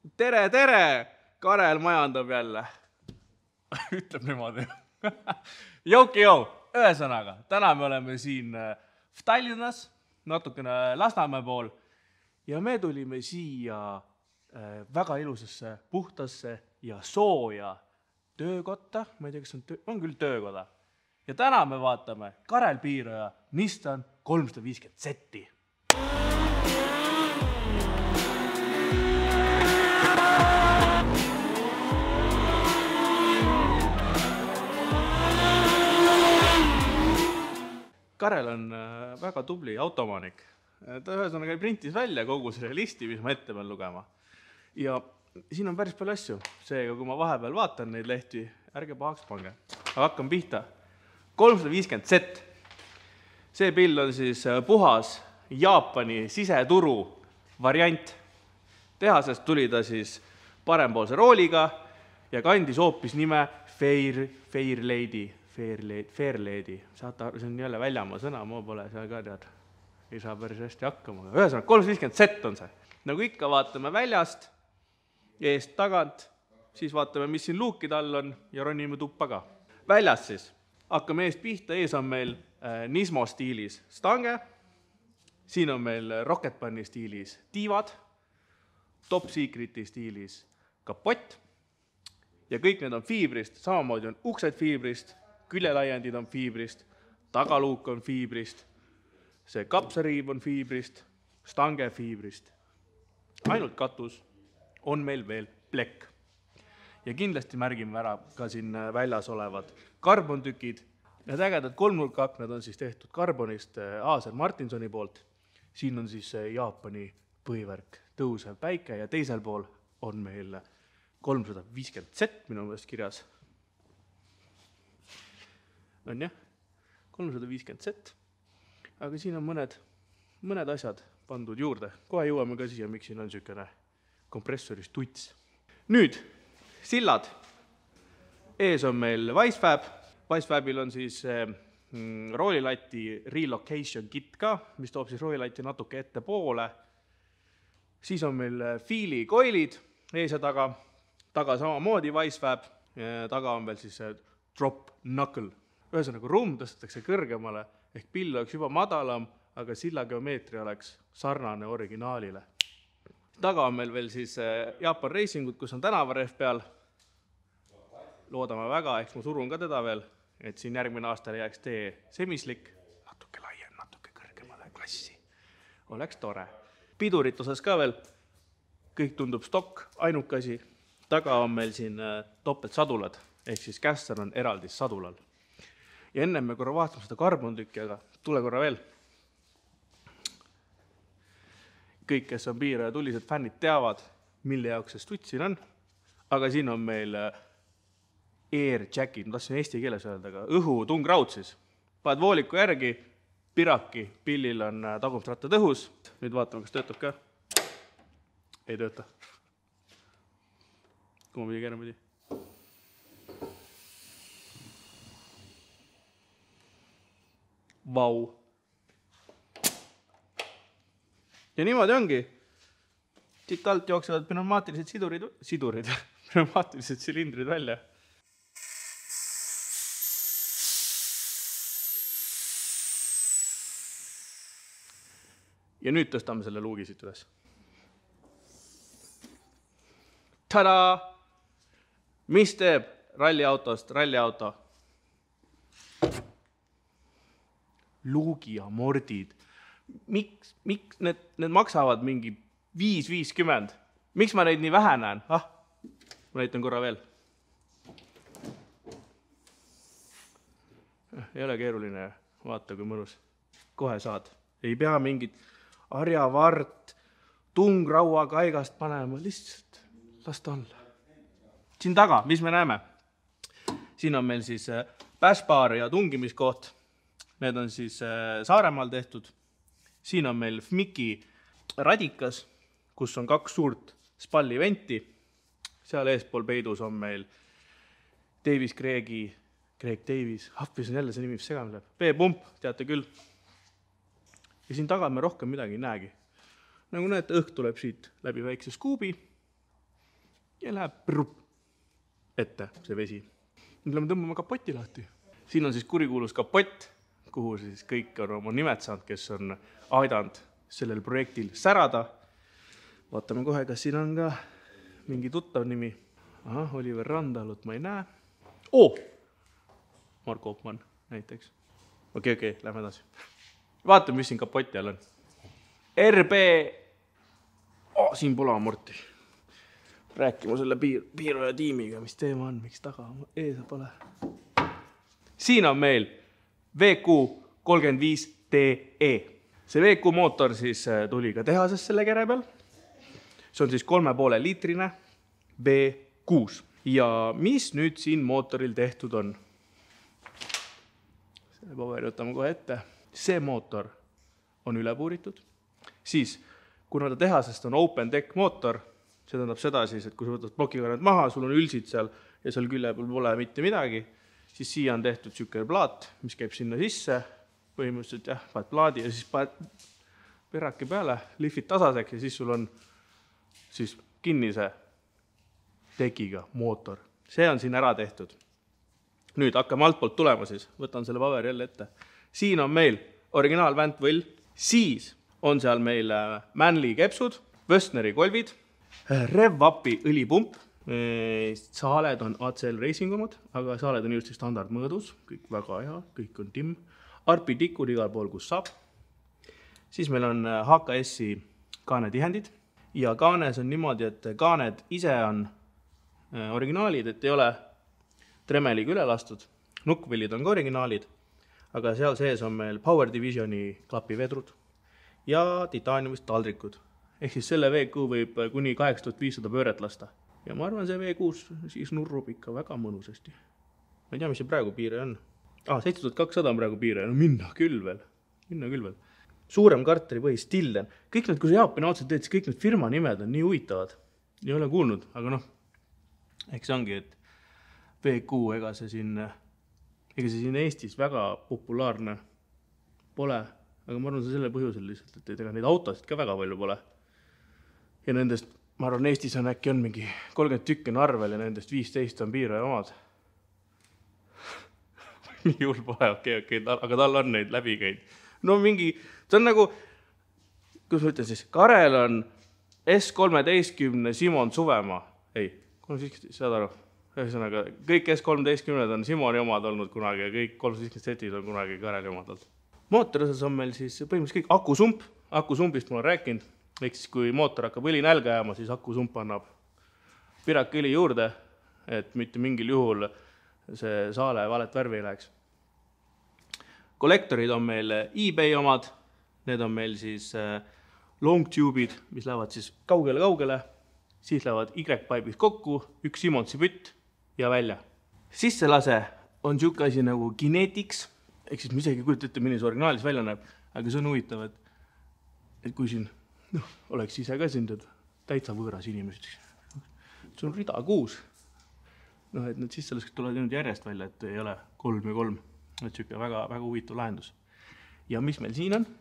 Tere, tere! Karel majandab jälle. Ütleb niimoodi. Jauki-jau! Ühesõnaga, täna me oleme siin Tallinnas, natukene Lasnamäe pool ja me tulime siia väga ilusasse, puhtasse ja sooja töökotta. Ma ei tea, kas on küll töökoda. Ja täna me vaatame Karel Piiraja Nissan 350 setti. Karel on väga tubli automanik. Ta ühesõnaga printis välja kogu selle listi, mis ma ette pean lugema. Ja siin on päris palju asju. Seega, kui ma vahepeal vaatan neid lehti, ärge pahaks pange. Aga hakkam pihta. 350 Z. See pill on siis puhas Jaapani siseturu variant. Tehasest tuli ta siis parempoolse rooliga ja kandis hoopis nime Fairlady. See on jälle väljamaa sõna, ma pole seal ka tead. Ei saa päris hästi hakkama. Ühesõnaga, 350 Z on see. Nagu ikka vaatame väljast, eest tagant, siis vaatame, mis siin luukide all on ja ronime tuppa ka. Väljast siis. Hakkame eest pihta, ees on meil Nismo stiilis stange, siin on meil Rocketbunny stiilis tiivad, Top Secreti stiilis kapott ja kõik need on fiibrist, samamoodi on uksed fiibrist, küljelaiendid on fiibrist, tagaluuk on fiibrist, see kapsariiv on fiibrist, stange fiibrist. Ainult katus on meil veel plekk. Ja kindlasti märgime ära ka siin väljas olevad karbontükid. Need ägedad kolmnurkaknad on siis tehtud karbonist Aaser Martinsoni poolt. Siin on siis Jaapani põhivärk tõusev päike ja teisel pool on meil 350 Z minu meelest kirjas. On jah, 350 Z. Aga siin on mõned asjad pandud juurde. Kohe jõuame ka siia, miks siin on niisugune kompressoris tuts. Nüüd, sillad. Ees on meil Wisefab. Wisefabil on siis roolilati relocation kit ka, mis toob siis roolilati natuke ette poole. Siis on meil Feeli koilid ees ja taga. Taga samamoodi Wisefab. Taga on veel siis drop knuckle. Ühesõnaga ruum tõstetakse kõrgemale, ehk pill oleks juba madalam, aga silla geomeetria oleks sarnane originaalile. Taga on meil veel siis Jaapan Racingut, kus on tänavarehv peal. Loodame väga, eks ma surun ka teda veel, et siin järgmine aastal jääks tee semislik, natuke laiem, natuke kõrgemale klassi. Oleks tore. Pidurit osas ka veel, kõik tundub stokk, ainukasi. Taga on meil siin topelt sadulad, ehk siis kässer on eraldis sadulal. Ja enne me korra vaatame seda karbontükki, aga tule korra veel. Kõik, kes on Piiraja tulised fännid, teavad, mille jaoks see stuts siin on. Aga siin on meil air jackid, ma tahtsin eesti keeles öelda, aga õhutungraud siis. Paned vooliku järgi, piraki, pillil on tagumist rattad õhus. Nüüd vaatame, kas töötab ka. Ei tööta. Kumma pidi keerama pidi. Vau. Ja niimoodi ongi. Siit alt jooksevad pneumaatilised pneumaatilised silindrid välja. Ja nüüd tõstame selle luugi siit üles. Tada! Mis teeb ralliautost ralliauto? Luugi ja mordid. Miks need maksavad mingi 5.50? Miks ma neid nii vähe näen? Ma näitan korra veel. Ei ole keeruline, vaata kui mõnus. Kohe saad. Ei pea mingit harjavart, tungraua kaigast panema, lihtsalt lasta olla. Siin taga, mis me näeme? Siin on meil siis päspaar ja tungimiskoht. Need on siis Saaremaal tehtud. Siin on meil FMIC-i radikas, kus on 2 suurt spalliventi. Seal eespool peidus on meil Davis Craig Davis. Mis on jälle see nimi, mis segamine läheb? B-pump, teate küll. Ja siin taga me rohkem midagi ei näegi. Nagu näete, õhk tuleb siit läbi väikse skuubi. ja läheb ette see vesi. Nüüd me tõmbame kapoti lahti. Siin on siis kurikuulus kapott, kuhu siis kõik on oma nimed saanud, kes on aidanud sellel projektil särada. Vaatame kohe, kas siin on ka mingi tuttav nimi. Aha, Oliver Randalut ma ei näe. Marko Opman näiteks. Okei, lähme edasi. Vaatame, mis siin kapoti all on. RB siin pole amorti. Rääkima selle piiroja tiimiga, mis teema on, miks taga ees pole. Siin on meil VQ35TE. See VQ mootor siis tuli ka tehasest selle kere peal. See on siis 3,5 liitrine V6. Ja mis nüüd siin mootoril tehtud on? Selle paberi võtame kohe ette. See mootor on üle puuritud. Siis, kuna ta tehasest on open deck mootor, see tähendab seda siis, et kui sa võtad plokikarnad maha, sul on ülsid seal ja seal külje peal pole mitte midagi, siis siia on tehtud sükene plaat, mis käib sinna sisse, põhimõtteliselt jah, paned plaadi ja siis paned perraki peale, lihvid tasaseks ja siis sul on siis kinnise tekiga mootor. See on siin ära tehtud. Nüüd hakkame altpoolt tulema siis, võtan selle paberi jälle ette. Siin on meil originaal väntvõll, siis on seal meil Manly kepsud, Wöstneri kolvid, Rev-Upi õlipump, saaled on ACL Racing omad, aga saaled on just standardmõõdus, kõik väga hea, kõik on timm. Arpi tikud igal pool, kus saab. Siis meil on HKS-i kaanetihendid ja kaanes on niimoodi, et kaaned ise on originaalid, et ei ole tremeliga üle lastud. Nukkvillid on ka originaalid, aga seal sees on meil Power Divisioni klapivedrud ja titaaniumist taldrikud. Ehk siis selle VQ võib kuni 8500 pööret lasta. Ja ma arvan, see V6 siis nurrub ikka väga mõnusasti. Ma ei tea, mis see praegu piire on. 7200 on praegu piire. No minna küll veel. Suurem karteri Stillen. Kõik need, kui sa Jaapani autosid teed, siis kõik need firma nimed on nii huvitavad. Ei ole kuulnud, aga noh, eks see ongi, et VQ, ega see siin Eestis väga populaarne pole. Aga ma arvan, see selle põhjusel lihtsalt, et ega neid autosid ka väga palju pole. Ja nendest, ma arvan, Eestis on äkki on mingi 30 tükki on arvel ja nendest 15 on piiraja omad. Nii juhul pole, okei, aga tal on neid läbi käinud. No mingi, see on nagu, kus ma ütlen siis, Karel on S13 Simon Suvemaa. Ei, saad aru. Ühesõnaga, kõik S13 on Simoni omad olnud kunagi ja kõik 350 setid on kunagi Kareli omad olnud. Mootori osas on meil siis põhimõtteliselt kõik akusump. Akusumpist ma olen rääkinud. Ehk siis kui mootor hakkab õli nälga jääma, siis akusump annab piraka õli juurde, et mitte mingil juhul see saale valet värvi ei läheks. Kollektorid on meil eBay omad. Need on meil siis long tube'id, mis lähevad siis kaugele. Siis lähevad Y-pipe'id kokku, üks Simonsi pütt ja välja. Sisselase on siuke asi nagu Kinetics. Ehk siis ma isegi kujuta ette, milline see originaalis välja näeb, aga see on huvitav, et kui siin oleks ise ka siin täitsa võõras inimesed, see on rida 6. Et need sisselased tulevad nüüd järjest välja, et ei ole 3 ja 3. Et siuke väga huvitav lahendus. Ja mis meil siin on?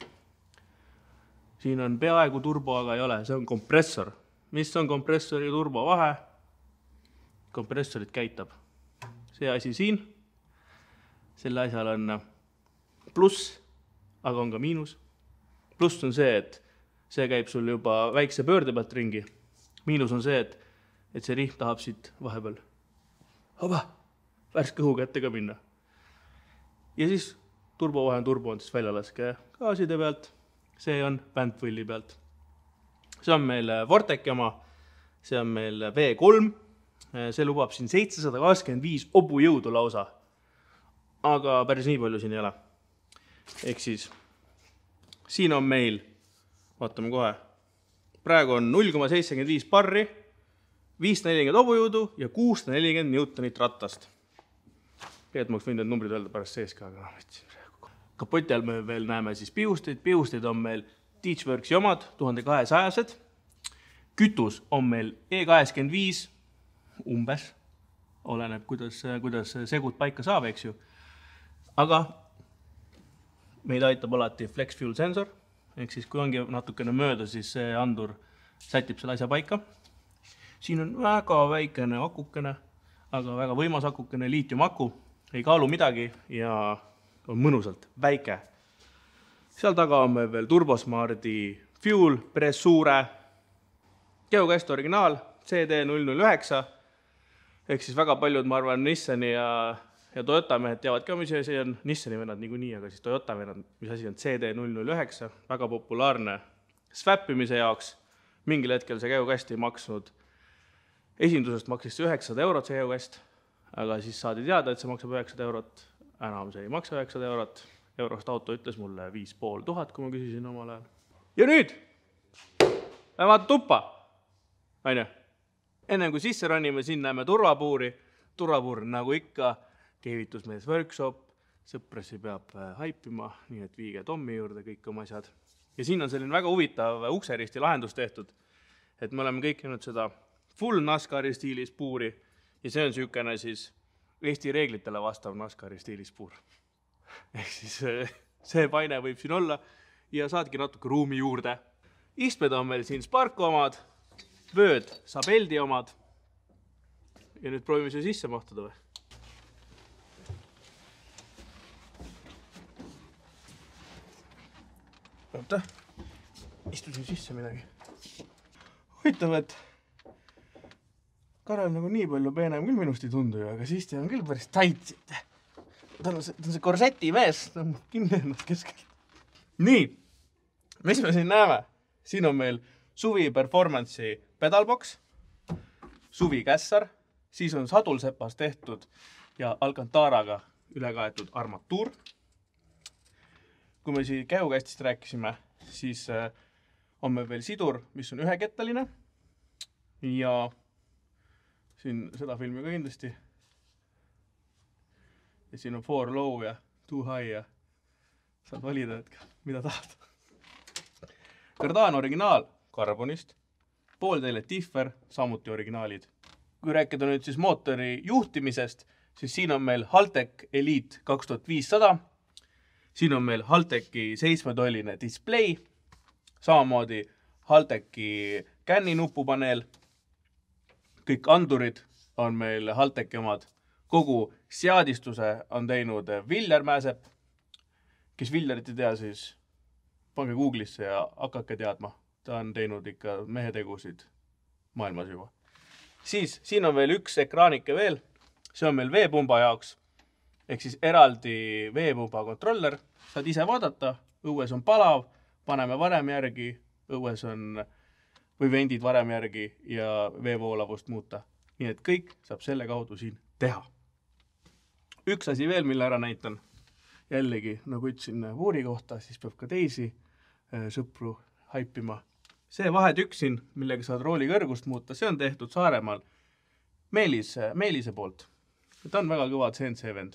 Siin on peaaegu turbo, aga ei ole, see on kompressor. Mis on kompressori ja turbo vahe? Kompressorit käitab. See asi siin. Selle asjal on pluss, aga on ka miinus. Pluss on see, et see käib sul juba väikse pöörde pealt ringi. Miinus on see, et see rihm tahab siit vahepeal värske õhu kätte ka minna. Ja siis turbovahe on turbo on siis väljalaske gaaside pealt. See on väntvõlli pealt. See on meil Vorteki oma. See on meil V3. See lubab siin 725 obujõudu lausa. Aga päris nii palju siin ei ole. Ehk siis, siin on meil, vaatame kohe, praegu on 0,75 barri, 540 obujõudu ja 640 newtonit rattast. Pead ma oleks võinud need numbrid öelda pärast sees ka, aga kapoti all me veel näeme siis piusteid. Piusteid on meil Teachworksi omad, 1200-sed. Kütus on meil E85 umbes. Oleneb, kuidas segud paika saab, eks ju. Aga meid aitab alati Flex Fuel sensor. Ehk siis kui ongi natukene mööda, siis see andur sätib selle asja paika. siin on väga väikene akukene, aga väga võimas akukene, liitiumaku, ei kaalu midagi ja on mõnusalt väike. Seal taga on meil veel Turbosmardi Fuel Pressure, Geocast originaal CD009, ehk siis väga paljud, ma arvan, Nissani ja Toyota mehed teavad ka, mis asi on, Nissani vennad niikuinii, aga siis Toyota vennad, mis asi on CD009, väga populaarne swappimise jaoks. Mingil hetkel see Geocast ei maksnud, esindusest maksis see 900 eurot see Geocast, aga siis saadi teada, et see maksab 900 eurot, enam see ei maksa 900 eurot, Eurost auto ütles mulle 5500, kui ma küsisin omal ajal. Ja nüüd, vaata tuppa, aine. Enne kui sisse ronime, siin näeme turvapuuri nagu ikka, keevitusmees workshop, sõprasi peab haipima, nii et viige Tommi juurde kõik oma asjad. Ja siin on selline väga huvitav ukseristi lahendus tehtud, et me oleme kõik näinud seda full NASCARi stiilis puuri ja see on sükene siis Eesti reeglitele vastav NASCARi stiilis puur. Ehk siis see paine võib siin olla ja saadki natuke ruumi juurde. Istmed on meil siin Sparko omad, vööd Sabeldi omad ja nüüd proovime see sisse mahtuda või? Oota, istusin sisse midagi. Huvitav, et Karel nagu nii palju peenem küll minust ei tundu ju, aga siis te on küll päris tait siit. Ta on see korseti mees, ta on kinni ennast keskelt. Nii, mis me siin näeme? Siin on meil Suvi Performance'i pedalbox, Suvi kässar, siis on sadulsepas tehtud ja Alcantaraga ülekaetud armatuur. Kui me siin Geocastist rääkisime, siis on meil veel sidur, mis on ühekettaline ja siin seda filmi ka kindlasti. Ja siin on 4 low ja 2 high ja saad valida, et mida tahad. Cardano originaal karbonist, poolteile Differ, samuti originaalid. Kui rääkida nüüd siis mootori juhtimisest, siis siin on meil Haltech Elite 2500, siin on meil Haltechi 7-tolline display, samamoodi Haltechi känni nupupaneel, kõik andurid on meil Haltechi omad, kogu seadistuse on teinud Viljar Mäsep, kes Viljarit ei tea, siis pange Google'isse ja hakake teadma. Ta on teinud ikka mehetegusid maailmas juba. Siis siin on veel üks ekraanike veel, see on meil veepumba jaoks, ehk siis eraldi veepumba kontroller, saad ise vaadata, õues on palav, paneme varem järgi, õues on või vendid varem järgi ja veevoolavust muuta. Nii et kõik saab selle kaudu siin teha. Üks asi veel, mille ära näitan, jällegi, nagu ütlesin vuuri kohta, siis peab ka teisi sõpru haipima. See vahetükk siin, millega saad rooli kõrgust muuta, see on tehtud Saaremaal Meelise poolt. Ta on väga kõva CNC vend.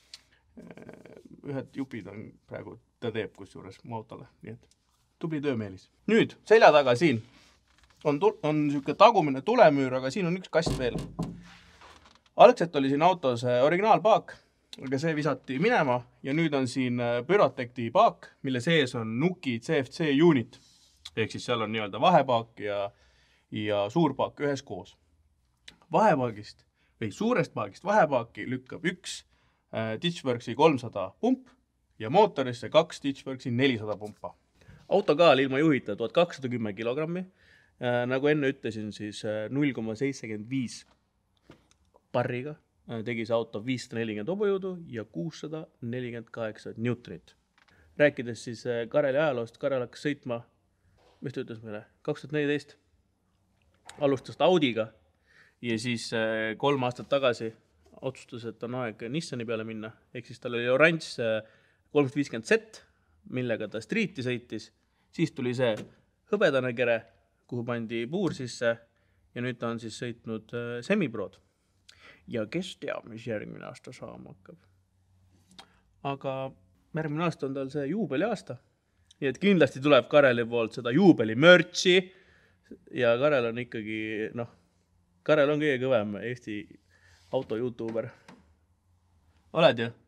Ühed jupid on praegu, ta teeb kusjuures mu autole, nii et tubli töö Meelis. Nüüd, selja taga siin on niisugune tagumine tulemüür, aga siin on üks kast veel. Algselt oli siin autos originaalpaak, aga see visati minema ja nüüd on siin Pyrotecti paak, mille sees on Nuki CFC unit. Ehk siis seal on nii-öelda vahepaak ja suurpaak ühes koos. Vahepaagist või suurest paagist vahepaaki lükkab üks Ditchworksi 300 pump ja mootorisse 2 Ditchworksi 400 pumpa. Autokaal ilma juhita 1210 kilogrammi. Nagu enne ütlesin, siis 0,75 barriga tegi see auto 540 hobujõudu ja 648 newtonit. Rääkides siis Kareli ajaloost, Karel hakkas sõitma, mis ta ütles meile, 2014 alustas Audiga ja siis 3 aastat tagasi otsustas, et on aeg Nissani peale minna. Ehk siis tal oli oranž 350Z, millega ta streeti sõitis. Siis tuli see hõbedane kere, kuhu pandi puur sisse ja nüüd ta on siis sõitnud semiprood. Ja kes teab, mis järgmine aasta saama hakkab. Aga järgmine aasta on tal see juubeli aasta. Nii et kindlasti tuleb Kareli poolt seda juubeli mörtsi ja Karel on ikkagi, Karel on kõige kõvem Eesti auto YouTuber. Oled ju?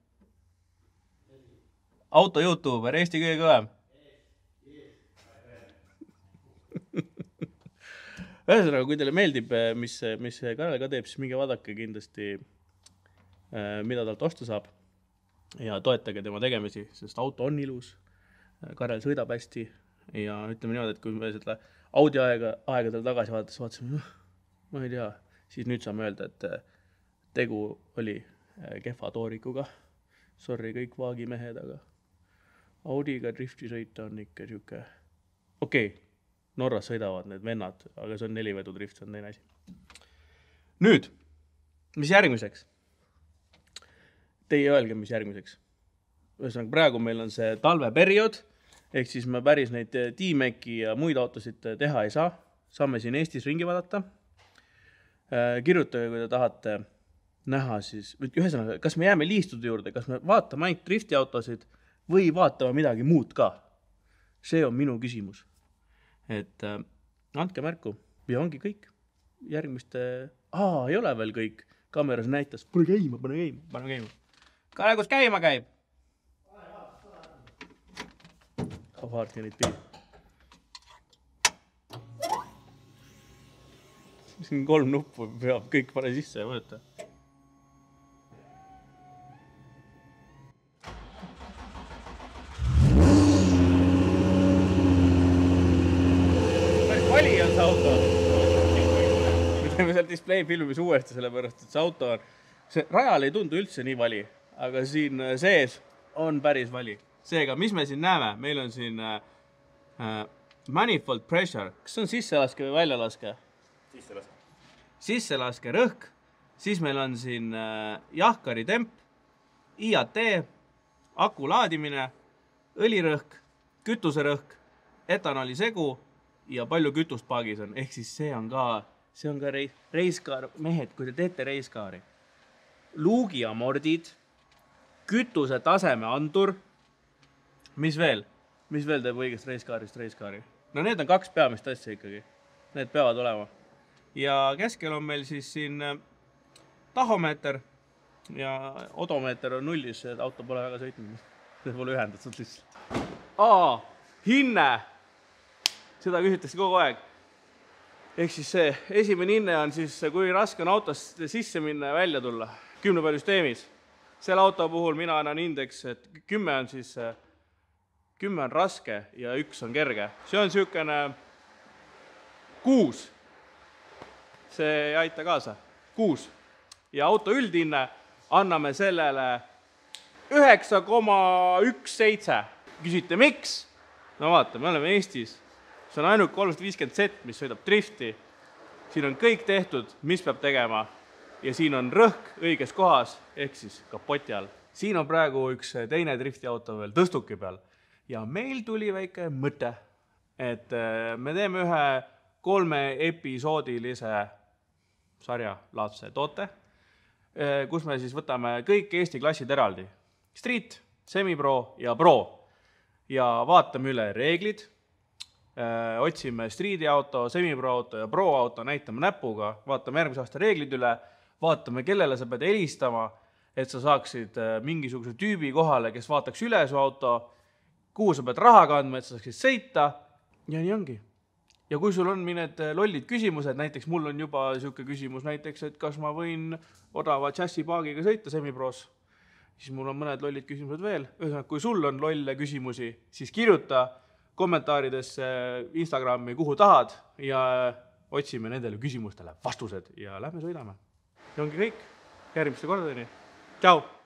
Auto YouTuber, Eesti kõige kõvem. ühesõnaga, kui teile meeldib, mis Karel ka teeb, siis minge vaadake kindlasti, mida talt osta saab ja toetage tema tegemisi, sest auto on ilus, Karel sõidab hästi ja ütleme niimoodi, et kui me seda Audi aegadel tagasi vaatasime, ma ei tea, siis nüüd saame öelda, et tegu oli kehva toorikuga. Sorry kõik vaagimehed, aga Audiga drifti sõita on ikka siuke. Okei, Norras sõidavad need vennad, aga see on 4-vedu drift, see on teine asi. Nüüd, mis järgmiseks? Teie öelge, mis järgmiseks. Ühesõnaga, praegu meil on see talveperiood, ehk siis me päris neid T-Maci ja muid autosid teha ei saa. Saame siin Eestis ringi vaadata. Kirjutage, kui te tahate näha siis, ühesõnaga, kas me jääme liistude juurde, kas me vaatame ainult drifti autosid või vaatame midagi muud ka? See on minu küsimus. Et andke märku ja ongi kõik. Järgmiste, ei ole veel kõik. Kameras näitas, pane käima. Kalle, kus käima käib? Vaatke neid piid. Siin 3 nuppu peab kõik pane sisse ja võtta. Vali on see auto. Me teeme seal display filmis uuesti sellepärast, et see auto on... See rajal ei tundu üldse nii vali, aga siin sees on päris vali. Seega, mis me siin näeme? Meil on siin manifold pressure. Kas see on sisselaske või väljalaske? Sisselaske rõhk. Siis meil on siin jahkari temp, IAT, aku laadimine, õlirõhk, kütuserõhk, etanoli segu ja palju kütust paagis on. Ehk siis see on ka reiskaar. Mehed, kui te teete reiskaari. Luugi amordid, kütuse taseme andur. Mis veel? Mis veel teeb õigest reiskaari? No need on 2 peamist asja ikkagi. Need peavad olema. Ja keskel on meil siis siin tahomeeter ja odomeeter on nullis, et auto pole väga sõitnud. See pole ühendatud lihtsalt. Hinne! Seda küsitakse kogu aeg. Ehk siis see esimene hinne on siis, kui raske on autost sisse minna ja välja tulla. 10 palju süsteemis. Selle auto puhul mina annan indeks, et 10 on siis 10 on raske ja 1 on kerge. See on siukene 6. See ei aita kaasa. 6. Ja auto üldhinne anname sellele 9,17. Küsite, miks? No vaata, me oleme Eestis. See on ainult 350 Z, mis sõidab drifti. Siin on kõik tehtud, mis peab tegema. Ja siin on rõhk õiges kohas, ehk siis kapoti all. Siin on praegu üks teine drifti auto veel tõstuki peal. Ja meil tuli väike mõte, et me teeme ühe 3 episoodilise sarja laadse toote, kus me siis võtame kõik Eesti klassid eraldi. Street, Semi-Pro ja Pro. Ja vaatame üle reeglid, otsime Streeti auto, Semi-Pro auto ja Pro auto, näitame näpuga, vaatame järgmise aasta reeglid üle, vaatame, kellele sa pead helistama, et sa saaksid mingisuguse tüübi kohale, kes vaataks üle su auto, kuhu sa pead raha kandma, et sa saaksid sõita ja nii ongi. Ja kui sul on mõned lollid küsimused, näiteks mul on juba siuke küsimus näiteks, et kas ma võin odava chassipaagiga sõita Semi-Pros, siis mul on mõned lollid küsimused veel. Ühesõnaga, kui sul on lolle küsimusi, siis kirjuta kommentaaridesse Instagrami, kuhu tahad ja otsime nendele küsimustele vastused ja lähme sõidame. Ja ongi kõik. Järgmiste kordadeni. Tšau!